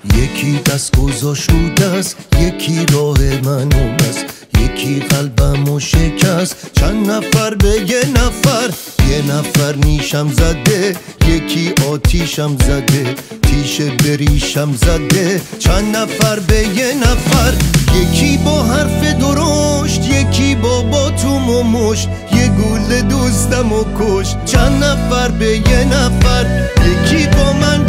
یکی دست گذاشت رو دست، یکی راه من اومست، یکی قلبمو شکست. چند نفر به یه نفر نیشم زده، یکی آتیشم زده، تیشه بریشم زده. چند نفر به یه نفر، یکی با حرف درشت، یکی با باتوم و مشت، یه گول دوستم و کشت. چند نفر به یه نفر، یکی با من